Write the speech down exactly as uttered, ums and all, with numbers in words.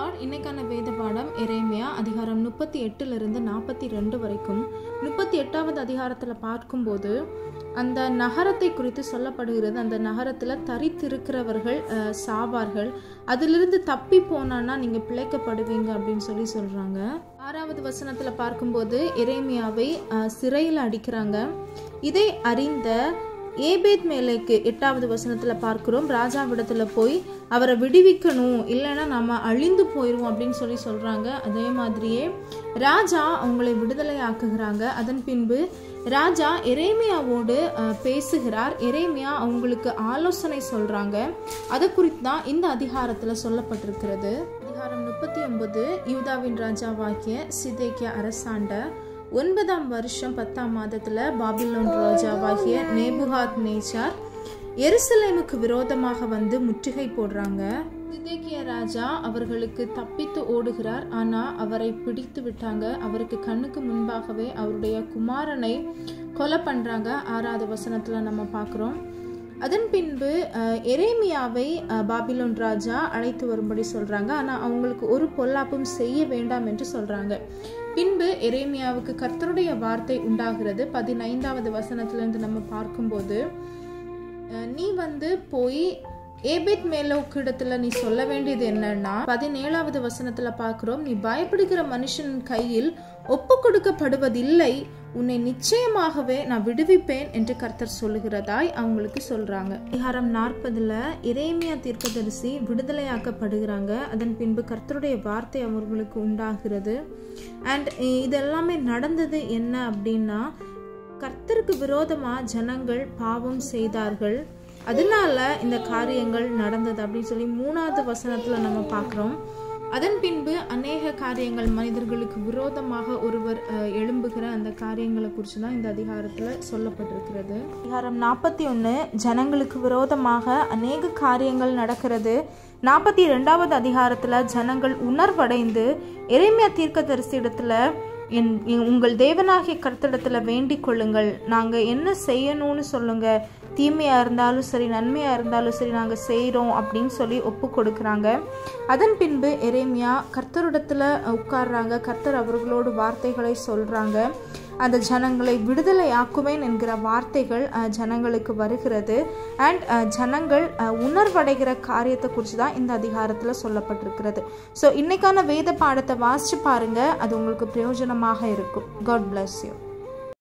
God. இன்னைக்கான வேத பாடம் எரேமியா அதிகாரம் முப்பத்தி எட்டுல இருந்து நாற்பத்தி ரெண்டு வரைக்கும். முப்பத்தி எட்டாவது அதிகாரத்துல பார்க்கும்போது அந்த நகரத்தை குறித்து சொல்லப்படுகிறது. அந்த நகரத்துல தரித்திருக்கிறவர்கள் சாவார்கள், அதிலிருந்து தப்பி போனான்னா நீங்க பிழைக்கப்படுவீங்க அப்படின்னு சொல்லி சொல்றாங்க. ஆறாவது வசனத்துல பார்க்கும்போது எரேமியாவை சிறையில் அடிக்கிறாங்க. இதை அறிந்த ஏபேத் மேலேக்கு எட்டாவது வசனத்துல பார்க்கிறோம், ராஜாவிடத்துல போய் அவரை விடுவிக்கணும், இல்லைன்னா நம்ம அழிந்து போயிடுவோம் அப்படின்னு சொல்லி சொல்றாங்க. அதே மாதிரியே ராஜா அவங்களை விடுதலை ஆக்குகிறாங்க. அதன் பின்பு ராஜா எரேமியாவோடு பேசுகிறார். எரேமியா அவங்களுக்கு ஆலோசனை சொல்றாங்க. அதை குறித்து தான் இந்த அதிகாரத்துல சொல்லப்பட்டிருக்கிறது. அதிகாரம் முப்பத்தி ஒன்பது. யூதாவின் ராஜாவாகிய சிதேக்கியா அரசாண்ட ஒன்பதாம் வருஷம் பத்தாம் மாதத்துல பாபிலோன் ராஜாவாகிய நேபுகாத் நேச்சார் எருசலேமுக்கு விரோதமாக வந்து முற்றுகை போடுறாங்க. சிதேக்கியா ராஜா அவர்களுக்கு தப்பித்து ஓடுகிறார். ஆனா அவரை பிடித்து விட்டாங்க. அவருக்கு கண்ணுக்கு முன்பாகவே அவருடைய குமாரனை கொலை பண்றாங்க. ஆறாவது வசனத்துல நம்ம பார்க்கிறோம். அதன் பின்பு எரேமியாவை பாபிலோன் ராஜா அழைத்து வரும்படி சொல்றாங்க. ஆனா அவங்களுக்கு ஒரு பொல்லாப்பும் செய்ய வேண்டாம் என்று சொல்றாங்க. பின்பு எரேமியாவுக்கு கர்த்தருடைய வார்த்தை உண்டாகிறது. பதினைந்தாவது வசனத்திலிருந்து நம்ம பார்க்கும்போது, நீ வந்து போய் ஏபேத் மேலோக்கு இடத்துல நீ சொல்ல வேண்டியது என்னன்னா, பதினேழாவது வசனத்துல பார்க்கிறோம், நீ பயப்படுகிற மனுஷன் கையில் ஒப்பு கொடுக்கப்படுவதில்லை, உன்னை நிச்சயமாகவே நான் விடுவிப்பேன் என்று கர்த்தர் சொல்லுகிறதாய் அவங்களுக்கு சொல்றாங்க. அதிகாரம் நாற்பதுல எரேமியா தீர்க்கதரிசி விடுதலையாக்கப்படுகிறாங்க. அதன் பின்பு கர்த்தருடைய வார்த்தை அவர்களுக்கு உண்டாகிறது. அண்ட் இதெல்லாமே நடந்தது என்ன அப்படின்னா, கர்த்தருக்கு விரோதமா ஜனங்கள் பாவம் செய்தார்கள், அதனால இந்த காரியங்கள் நடந்தது அப்படின்னு சொல்லி மூணாவது வசனத்துல நம்ம பார்க்கிறோம். அதன் பின்பு அநேக காரியங்கள் மனிதர்களுக்கு விரோதமாக ஒருவர் எழும்புகிற அந்த காரியங்களை குறித்து தான் இந்த அதிகாரத்துல சொல்லப்பட்டிருக்கிறது. அதிகாரம் நாற்பத்தி ஒன்று. ஜனங்களுக்கு விரோதமாக அநேக காரியங்கள் நடக்கிறது. நாற்பத்தி ரெண்டாவது அதிகாரத்துல ஜனங்கள் உணர்வடைந்து எரேமியா தீர்க்கதரிசி இடத்துல என் உங்கள் தேவனாகிய கர்த்தரிடத்துல வேண்டிக் கொள்ளுங்கள், நாங்க என்ன செய்யணும்னு சொல்லுங்க, தீமையா இருந்தாலும் சரி நன்மையா இருந்தாலும் சரி நாங்க செய்யறோம் அப்படின்னு சொல்லி ஒப்பு கொடுக்குறாங்க. அதன் பின்பு எரேமியா கர்த்தரிடத்துல உட்கார்றாங்க. கர்த்தர் அவர்களோடு வார்த்தைகளை சொல்றாங்க. அந்த ஜனங்களை விடுதலை ஆக்குவேன் என்கிற வார்த்தைகள் ஜனங்களுக்கு வருகிறது. அண்ட் ஜனங்கள் உணர்வடைகிற காரியத்தை குறித்து தான் இந்த அதிகாரத்தில் சொல்லப்பட்டிருக்கிறது. ஸோ இன்னைக்கான வேத பாடத்தை வாசிச்சு பாருங்க, அது உங்களுக்கு பிரயோஜனமாக இருக்கும். God bless you.